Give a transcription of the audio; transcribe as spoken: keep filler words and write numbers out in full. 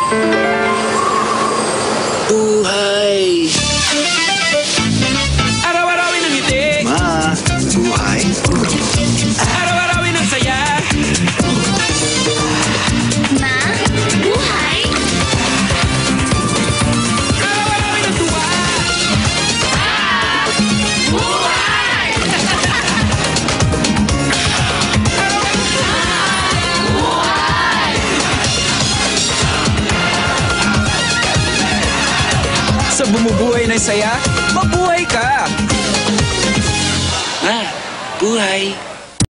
Buhay! Araw-arawin ng ngiti. Ma, buhay? Araw-arawin ng saya. Ma, buhay! Araw-arawin ng tuwa. Buhay! Sa bumubuhay ng saya, mabuhay ka. Ma, buhay!